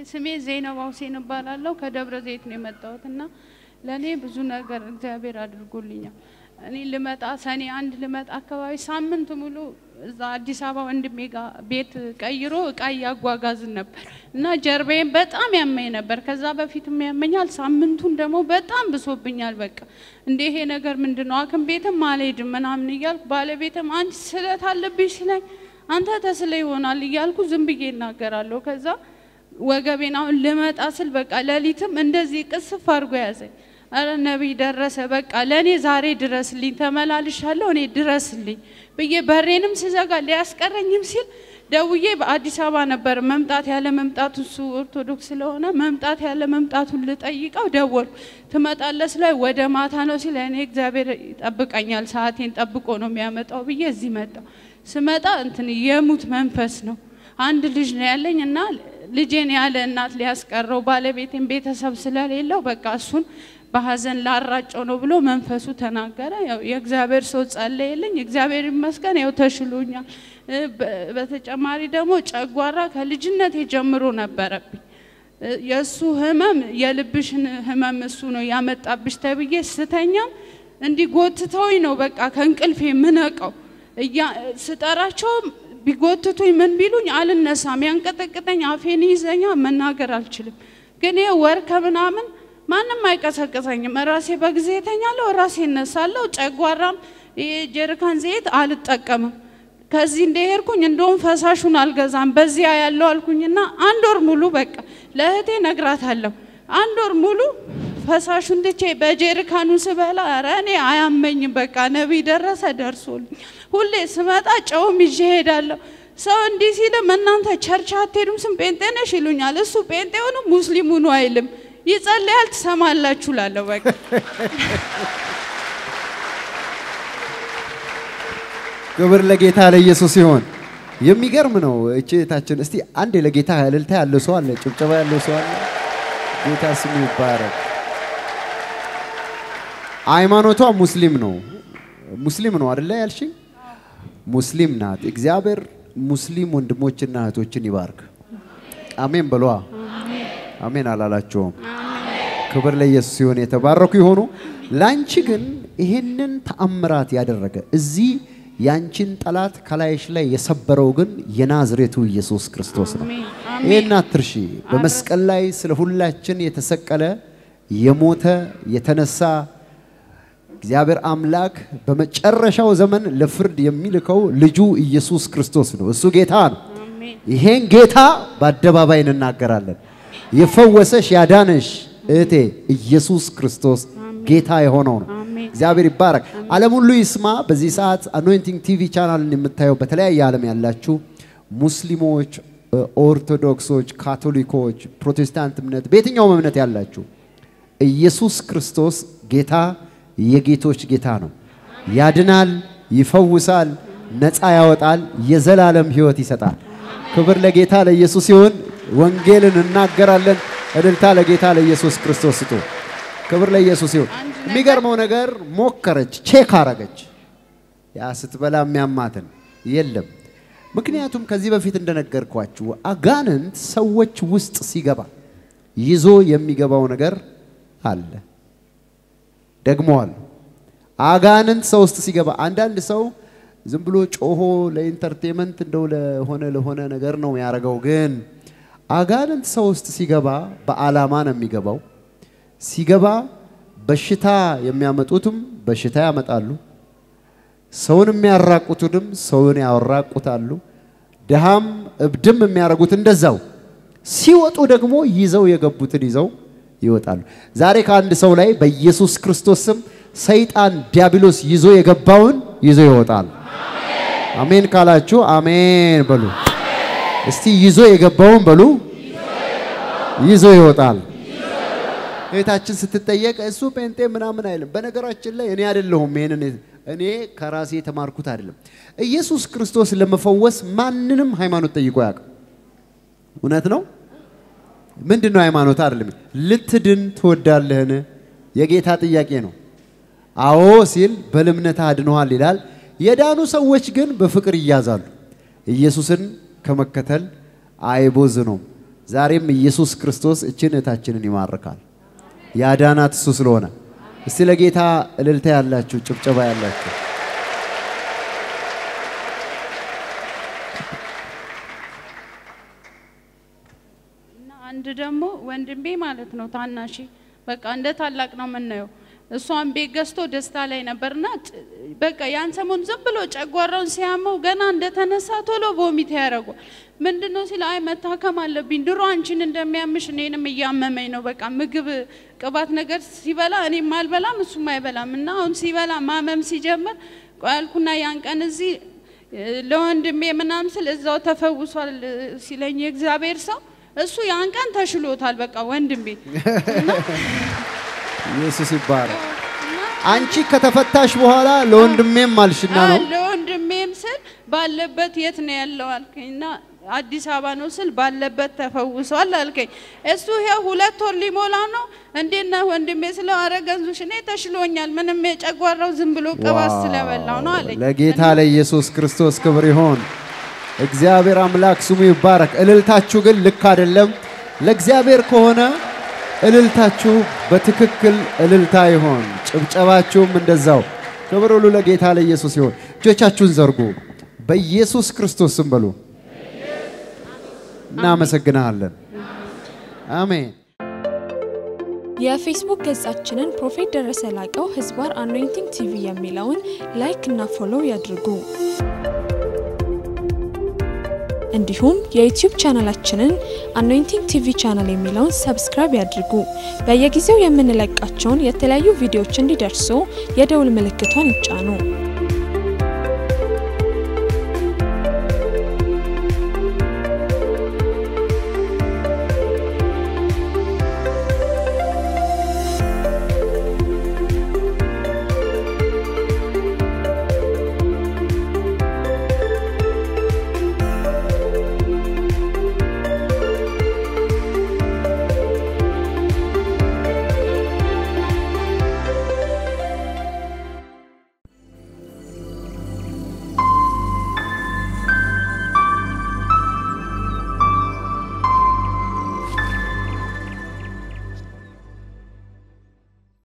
ስሜ ዜናብ ሁሴን እባላለሁ ከደብረ ዘይት ነው የመጣሁትና ለኔ ብዙ ነገር እግዚአብሔር አድርጎልኛል እኔ ልመጣ ሰኔ አንድ ልመጣ አካባቢ ሳምንት ሙሉ እዛ አዲስ አበባ ወንድሜ ጋር ቤት ቀይሮ እቃ ያጓጓዝን ነበር እና ጀርባዬን በጣም ያመኝ ነበር ከዛ በፊትም ያመኛል ሳምንቱን ደግሞ በጣም ብሶብኛል በቃ እንዴ ይሄ ነገር ምንድነው አክም ቤትም አልሄድም ምናምን ይያልኩ ባለቤትም አንቺ ስለት አለብሽ ሲለኝ አንተ ተስለ ይሆናል ይያልኩ ዝም ብዬ እናገራለሁ ከዛ ወገቤን አሁን ልመጣ ስል በቃ ለሊትም እንደዚህ ቅስፍ አድርጎ ያዘኝ አረ ነብይ ደረሰ በቃ ለኔ ዛሬ ድረስልኝ ተመላልሻለሁ እኔ ድረስልኝ በየ በሬንም ሲዘጋ ሊያስቀረኝም ሲል ደውዬ በአዲስ አበባ ነበር መምጣት ያለ መምጣቱ እሱ ኦርቶዶክስ ስለሆነ መምጣት ያለ መምጣቱን ልጠይቀው ደወል ትመጣለስ ላይ ወደ ማታ ነው ሲል እኔ እግዚአብሔር ይጠብቀኛል ሰዓቴን ጠብቆ ነው የሚያመጣው በየ እዚህ መጣው ስመጣ እንትን የሙት መንፈስ ነው አንድ ልጅ ነው ያለኝና ልጄን ያለ እናት ሊያስቀረው ባለቤቴን ቤተሰብ ስለሌለው በቃ እሱን በሐዘን ላራጨው ነው ብሎ መንፈሱ ተናገረ ያው የእግዚአብሔር ሰው ጸለየልኝ እግዚአብሔር ይመስገን ያው ተሽሎኛል በተጨማሪ ደግሞ ጨጓራ ከልጅነቴ ጀምሮ ነበረብኝ የሱ ህመም የልብሽን ህመም እሱ ነው ያመጣብሽ ተብዬ ስተኛም እንዲጎትተውኝ ነው በቃ ከንቅልፌ ምነቀው ስጠራቸው ቢጎትቱኝ ምን ቢሉኝ አልነሳም ያንቀጠቅጠኝ አፌን ይዘኛ መናገር አልችልም ግን ወር ከምናምን ማንንም አይቀሰቀሰኝም ራሴ በጊዜ ተኛለሁ ራሴ እነሳለሁ ጨጓራም የጀርካን ዘይት አልጠቀምም ከዚህ እንደሄርኩኝ እንደውም ፈሳሹን አልገዛም በዚያ ያለው አልኩኝና አንድ ወር ሙሉ በቃ ለእህቴ ነግራታለሁ አንድ ወር ሙሉ ፈሳሹን ደቼ በጀርካኑ ስበላ አራኔ አያመኝም በቃ ነብይ ደረሰ ደርሶልኝ ሁሌ ስመጣ ጨውም ይዤ ሄዳለሁ ሰው እንዲህ ሲል እናንተ ቸርች አትሄዱም ስም ጴንጤ ነሽ ይሉኛል እሱ ጴንጤ ሆኖ ሙስሊም ሆኖ አይልም ይጸልያል ተሰማላችሁ ላለው በቃ ክብር ለጌታ ለኢየሱስ ይሁን የሚገርም ነው እቺታችን እስቲ አንዴ ለጌታ እልልታ ያለው ሰው አለ ጭብጨባ ያለው ሰው አለ ጌታ ስሙ ይባረክ ሃይማኖቷ ሙስሊም ነው አይደል ያልሽኝ ሙስሊም ናት እግዚአብሔር ሙስሊም ወንድሞችና እህቶችን ይባርክ አሜን በሏ አሜን አላላችሁም ክብር ለኢየሱስ ይሁን የተባረኩ ይሆኑ ላንቺ ግን ይሄንን ተአምራት ያደረገ እዚህ ያንቺን ጠላት ከላይሽ ላይ የሰበረው ግን የናዝሬቱ ኢየሱስ ክርስቶስ ነው ይሄን አትርሺ በመስቀል ላይ ስለ ሁላችን የተሰቀለ የሞተ የተነሳ እግዚአብሔር አምላክ በመጨረሻው ዘመን ለፍርድ የሚልከው ልጁ ኢየሱስ ክርስቶስ ነው እሱ ጌታ ነው ይሄን ጌታ በአደባባይ እንናገራለን የፈወሰሽ ያዳነሽ እቴ ኢየሱስ ክርስቶስ ጌታ የሆነው ነው እግዚአብሔር ይባረክ ዓለም ሁሉ ይስማ በዚህ ሰዓት አኖይንቲንግ ቲቪ ቻናልን የምታዩ በተለያየ ዓለም ያላችሁ ሙስሊሞች ኦርቶዶክሶች ካቶሊኮች ፕሮቴስታንት እምነት በየትኛው እምነት ያላችሁ ኢየሱስ ክርስቶስ ጌታ የጌቶች ጌታ ነው ያድናል ይፈውሳል ነፃ ያወጣል የዘላለም ሕይወት ይሰጣል ክብር ለጌታ ለኢየሱስ ይሁን ወንጌልን እናገራለን እልልታ ለጌታ ለኢየሱስ ክርስቶስ ስጡ ክብር ለኢየሱስ ይሁን የሚገርመው ነገር ሞከረች ቼክ አረገች ያ ስትበላ የሚያማትን የለም ምክንያቱም ከዚህ በፊት እንደነገርኳችሁ አጋንንት ሰዎች ውስጥ ሲገባ ይዞ የሚገባው ነገር አለ ደግሞዋል አጋንንት ሰው ውስጥ ሲገባ አንዳንድ ሰው ዝም ብሎ ጮሆ ለኢንተርቴይንመንት እንደው ለሆነ ነገር ነው ያረጋው ግን አጋንንት ሰው ውስጥ ሲገባ በአላማ ነው የሚገባው ሲገባ በሽታ የሚያመጡትም በሽታ ያመጣሉ ሰውን የሚያራቁቱንም ሰውን ያራቁታሉ ደሃም እብድም የሚያረጉት እንደዛው ሲወጡ ደግሞ ይዘው የገቡትን ይዘው ይወጣሉ ዛሬ ከአንድ ሰው ላይ በኢየሱስ ክርስቶስ ስም ሰይጣን ዲያብሎስ ይዞ የገባውን ይዞ ይወጣል አሜን ካላችሁ አሜን በሉ እስቲ ይዞ የገባውን በሉ ይዞ ይወጣል እታችን ስትጠየቅ እሱ ጴንጤ ምናምን አይልም በነገራችን ላይ እኔ አይደለሁም እኔ ከራሴ ተማርኩት አይደለም ኢየሱስ ክርስቶስ ለመፈወስ ማንንም ሃይማኖት ጠይቆ ያውቅ እውነት ነው ምንድነው ሃይማኖት አይደለም ልትድን ትወዳለህን የጌታ ጥያቄ ነው አዎ ሲል በልምነት አድነዋል ይላል የዳኑ ሰዎች ግን በፍቅር ይያዛሉ ኢየሱስን ከመከተል አይቦዝኑም ዛሬም ኢየሱስ ክርስቶስ እችነታችንን ይማርካል ያዳናት እሱ ስለሆነ እስቲ ለጌታ እልልታ ያላችሁ ጭብጨባ ያላችሁ እና አንድ ደግሞ ወንድሜ ማለት ነው ታናሺ በቃ እንደ ታላቅ ነው የምናየው እሷን ቤት ገዝቶ ደስታ ላይ ነበርና በቃ ያን ሰሞን ዝም ብሎ ጨጓራውን ሲያመው ገና እንደተነሳ ቶሎ ቮሚት ያደርጋል ምንድነው ሲል አይ መታከም አለብኝ ድሮ አንቺን እንደሚያምሽ እኔንም እያመመኝ ነው በቃ ምግብ ቅባት ነገር ሲበላ እኔም አልበላም እሱም አይበላምና አሁን ሲበላ ማመም ሲጀምር ቆያልኩና ያን ቀን እዚህ ለወንድሜ ምናም ስለ እዛው ተፈውሷል ሲለኝ እግዚአብሔር ሰው እሱ ያን ቀን ተሽሎታል በቃ ወንድሜ ኢየሱስ ይባረክ አንቺ ከተፈታሽ በኋላ ለወንድሜም ማልሽና ነው ለወንድሜም ስል ባለበት የት ነው ያለው አልከኝና አዲስ አበባ ነው ስል ባለበት ተፈውሷል አልከኝ እሱ ይሄ 2 ወር ሊሞላ ነው እንዴና ወንድሜ ስለው አረጋንዙሽ እኔ ተሽሎኛል ምንም የጨጓራው ዝም ብሎ ቅባት ስለበላው ነው አለኝ ለጌታ ለኢየሱስ ክርስቶስ ክብር ይሁን እግዚአብሔር አምላክ ስሙ ይባረክ እልልታችሁ ግን ልክ አይደለም ለእግዚአብሔር ከሆነ እልልታችሁ በትክክል እልልታ ይሁን ጭብጨባችሁም እንደዛው ክብር ሁሉ ለጌታ ለኢየሱስ ይሁን እጆቻችሁን ዘርጉ በኢየሱስ ክርስቶስ ስም በሉ እናመሰግናለን አሜን የፌስቡክ ገጻችንን ፕሮፌት ደረሰ ላቀው ህዝባር አኖይንቲንግ ቲቪ የሚለውን ላይክ እና ፎሎው ያድርጉ እንዲሁም የዩቲዩብ ቻናላችንን አኖይንቲንግ ቲቪ ቻናል የሚለውን ሰብስክራይብ ያድርጉ በየጊዜው የምንለቃቸውን የተለያዩ ቪዲዮዎች እንዲደርሱ የደውል ምልክቱን ይጫኑ